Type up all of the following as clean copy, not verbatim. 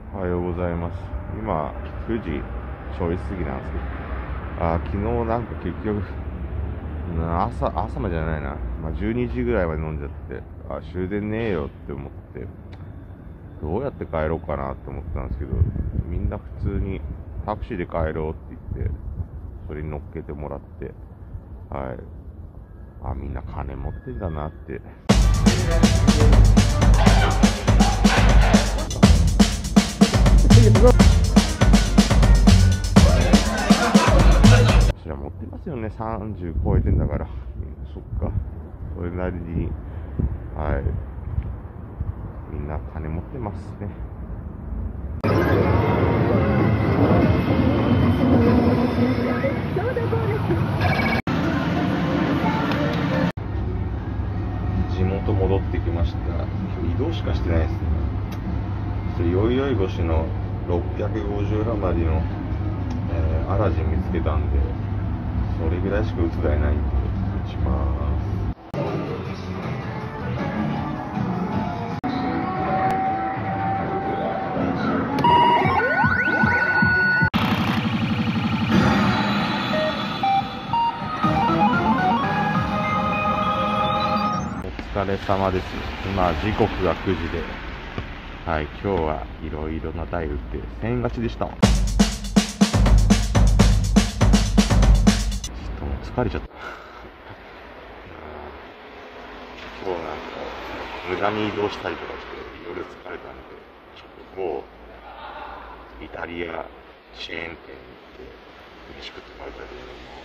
おはようございます。今、9時ちょい過ぎなんですけど、昨日なんか結局、朝までじゃないな、12時ぐらいまで飲んじゃって、終電ねえよって思って、どうやって帰ろうかなって思ったんですけど、みんな普通にタクシーで帰ろうって言って、それに乗っけてもらって、みんな金持ってんだなって。そりゃ持ってますよね、30超えてんだから。そっか。それなりに、みんな金持ってますね。地元戻ってきました。今日移動しかしてないですね。よいよい越しの650余りの、アラジン見つけたんで、それぐらいしか打つ台ないんで、打ちます。お疲れ様です。今、時刻が9時で、今日はいろいろな台打って1000円勝ちでした。ちょっともう疲れちゃった。今日なんか、無駄に移動したりとかして、いろいろ疲れたんで、ちょっともう、イタリアチェーン店に行って、飯食って帰りたいと思います。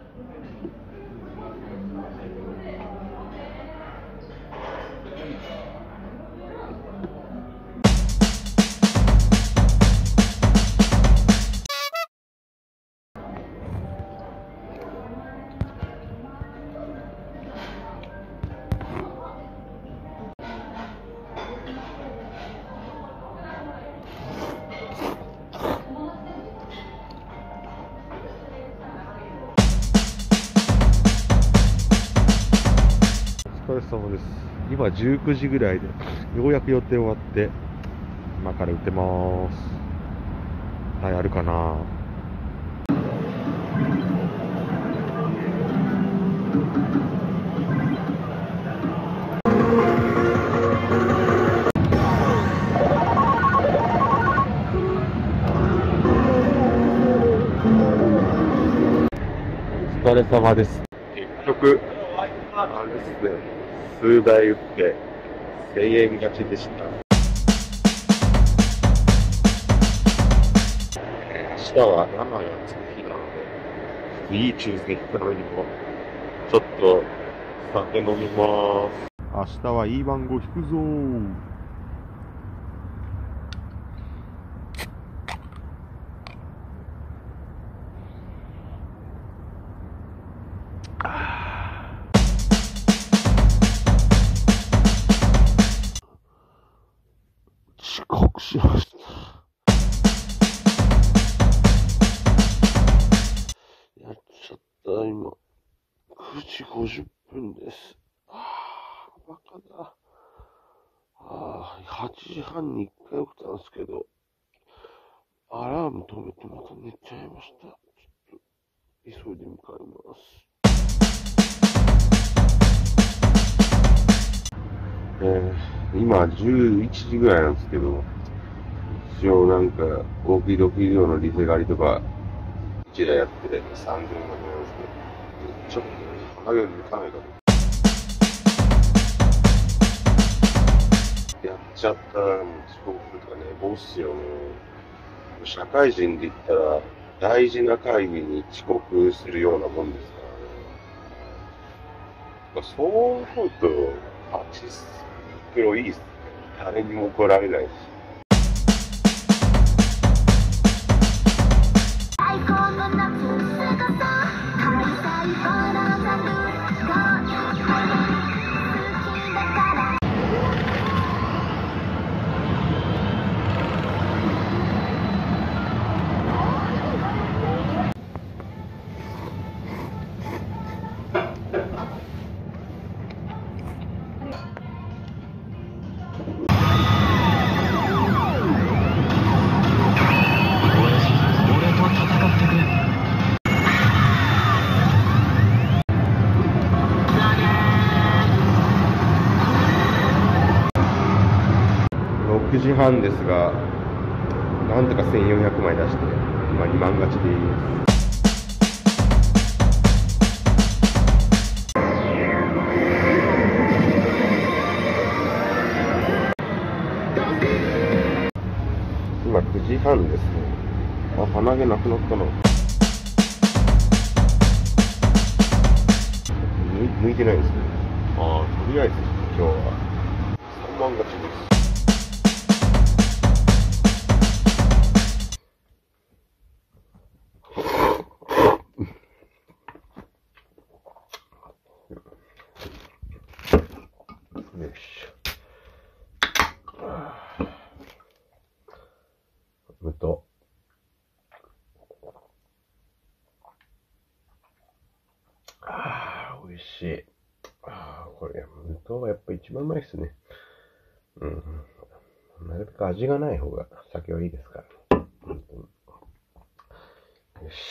お疲れ様です。今19時ぐらいで、ようやく予定終わって、今から打ってまーす。あるかな。お疲れ様です。結局、あれですね、数台打って1000円勝ちでした。明日は生がつく日なので、いい抽選行くためにも、ちょっと酒飲みます。明日はいい番号引くぞー。遅刻しました。やっちゃった、今。9時50分です。バカだ。8時半に1回起きたんですけど、アラーム止めてまた寝ちゃいました。ちょっと、急いで向かいます。今11時ぐらいなんですけど、一応なんか、大きいドキ量のリゼ狩りとか、1台やってて、3000円までなんですけど、ちょっと、鼻毛抜かないかと。やっちゃったら、遅刻とか寝坊っすよね。社会人で言ったら、大事な会議に遅刻するようなもんですからね。そう思うと、パチスロいいっすね。誰にも怒られないし。 時半ですが、なんとか1400枚出して、今2万勝ちです。今9時半ですね。あ、鼻毛なくなったな。向いてないですね。ああ、とりあえず今日は3万勝ちです。よいしょ。無糖。美味しい。これ、無糖はやっぱ一番うまいっすね。うん。なるべく味がない方が酒はいいですからね。よし。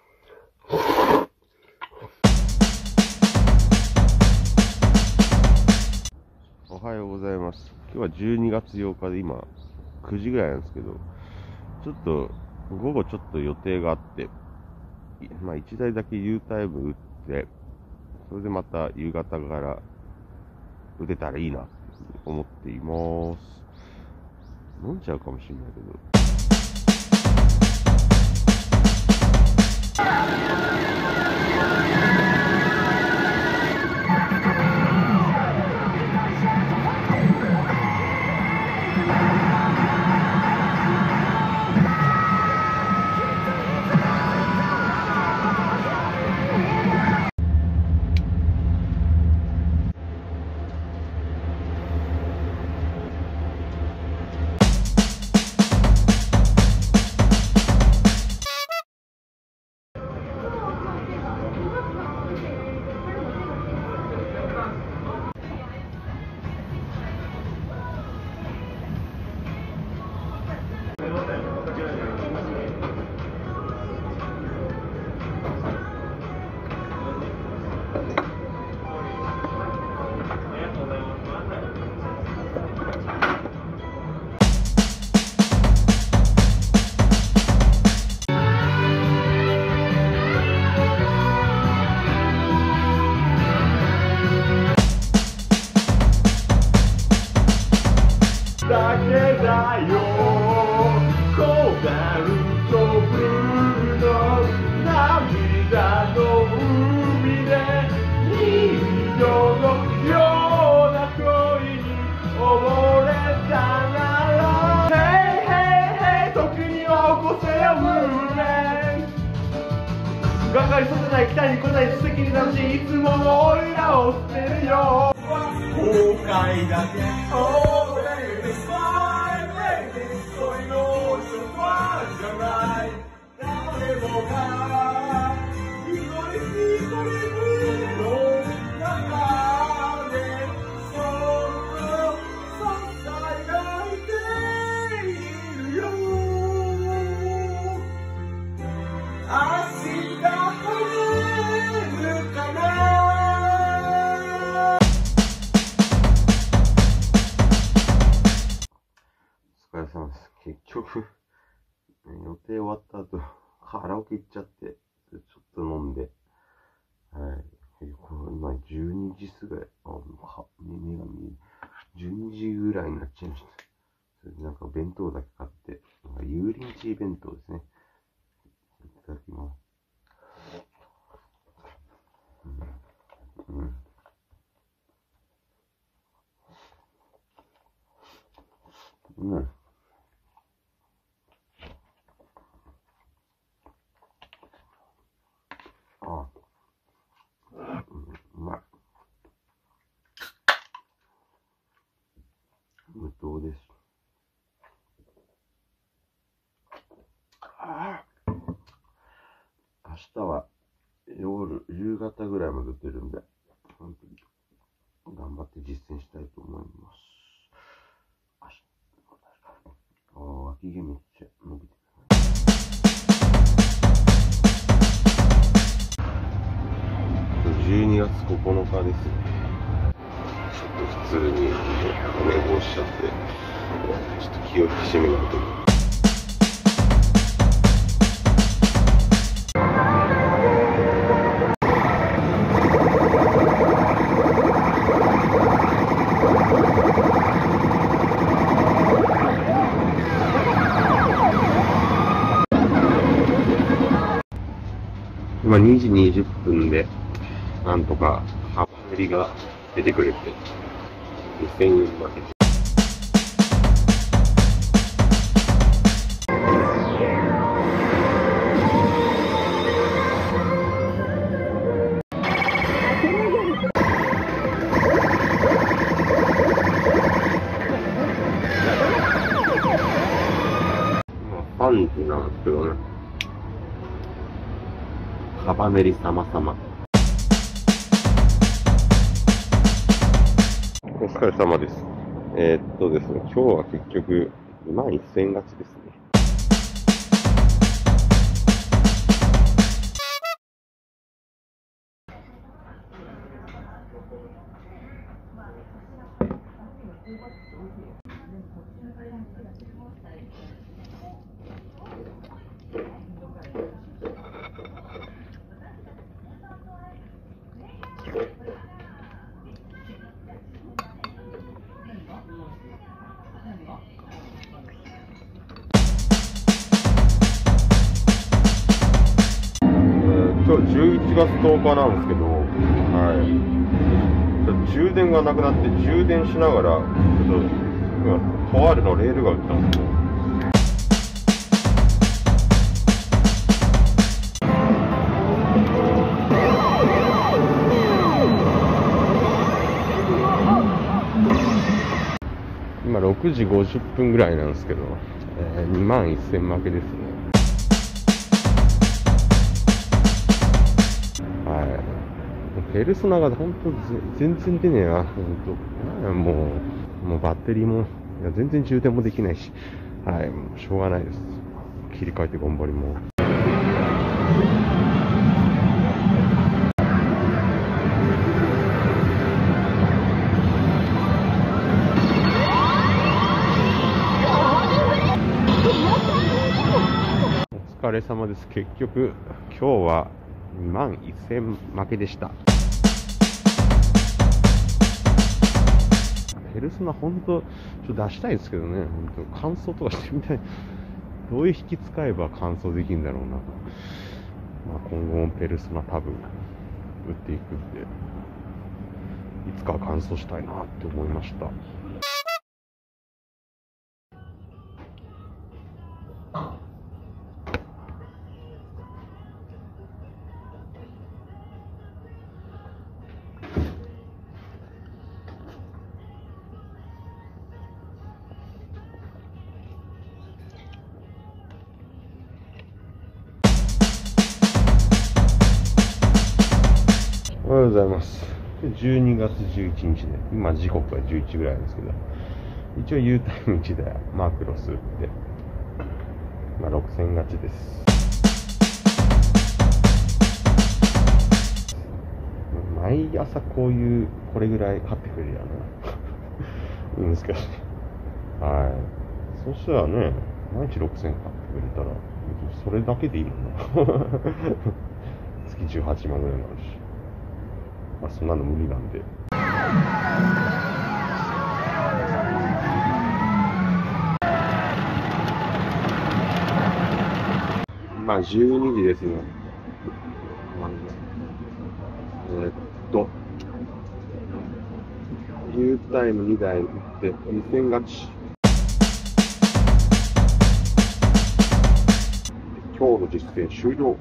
おはようございます。今日は12月8日で今9時ぐらいなんですけど、ちょっと午後ちょっと予定があって、まあ1台だけ U タイム打って、それでまた夕方から打てたらいいなって思っています。飲んじゃうかもしれないけど。だけだよ、コバルトブルーの涙の海で人魚のような恋に溺れたなら Hey hey hey 時には起こせよムーブメントがかりさせない期待に応え素敵に楽しいいつものオイラを捨てるよ後悔だけお疲れ様です。結局、予定終わった後、カラオケ行っちゃって、ちょっと飲んで、はい。今12時すぐらい、目が見える。12時ぐらいになっちゃいました。それでなんか弁当だけ買って、油淋鶏弁当ですね。いただきます。うまい。無糖です。明日は夕方ぐらいまで出てるんで、本当に頑張って実践したいと思います。脇毛めっちゃ伸びてる。12月9日です。ちょっと普通に寝坊しちゃって。 ちょっと気を引き締めないと。今2時20分で、なんとか幅売りが出てくれて、2000円負けて。3時なんですけどね。幅練り様々。お疲れ様です。ですね、今日は結局、21000円勝ちですね。今日11月10日なんですけど、はい。充電がなくなって、充電しながら、ちょっと、今、とあるのレールが売ったんですよ。今6時50分ぐらいなんですけど、21000負けですね。はい。ペルソナが本当全然出ねえな、本当。もうバッテリーも、いや全然充電もできないし、はい、もうしょうがないです。切り替えて頑張ります。お疲れ様です。結局、今日は21000負けでした。ペルソナ本当、ちょっと出したいですけどね、本当、乾燥とかしてみたい。どういう引き使えば乾燥できるんだろうな。まあ、今後もペルソナ多分、打っていくんで、いつか乾燥したいなって思いました。おはようございます。12月11日で、今時刻は11時ぐらいなんですけど、一応 U タイム1台マクロス打って、まあ6000勝ちです。毎朝こういう、これぐらい買ってくれるやな。難しい。はい。そしたらね、毎日6000買ってくれたら、それだけでいいもんな。月18万ぐらいになるし。まあ、そんなの無理なんで。まあ、12時ですね。U タイム2台打って2000勝ち。今日の実践終了。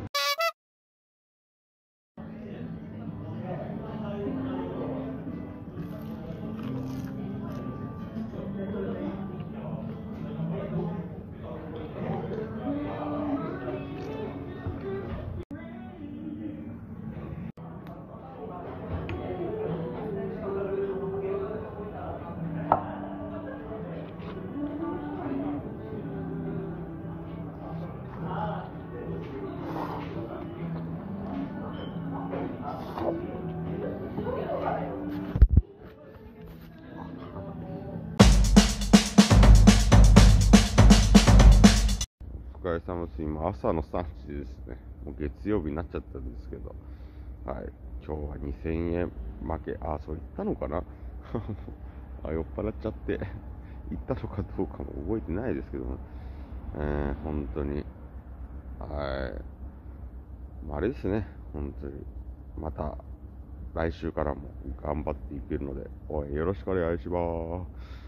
疲れ様です。今、朝の3時ですね。もう月曜日になっちゃったんですけど、はい。今日は2000円負け、そう言ったのかな酔っ払っちゃって、言ったのかどうかも覚えてないですけども、本当に、はい。あれですね、本当に。また、来週からも頑張っていけるので、よろしくお願いします。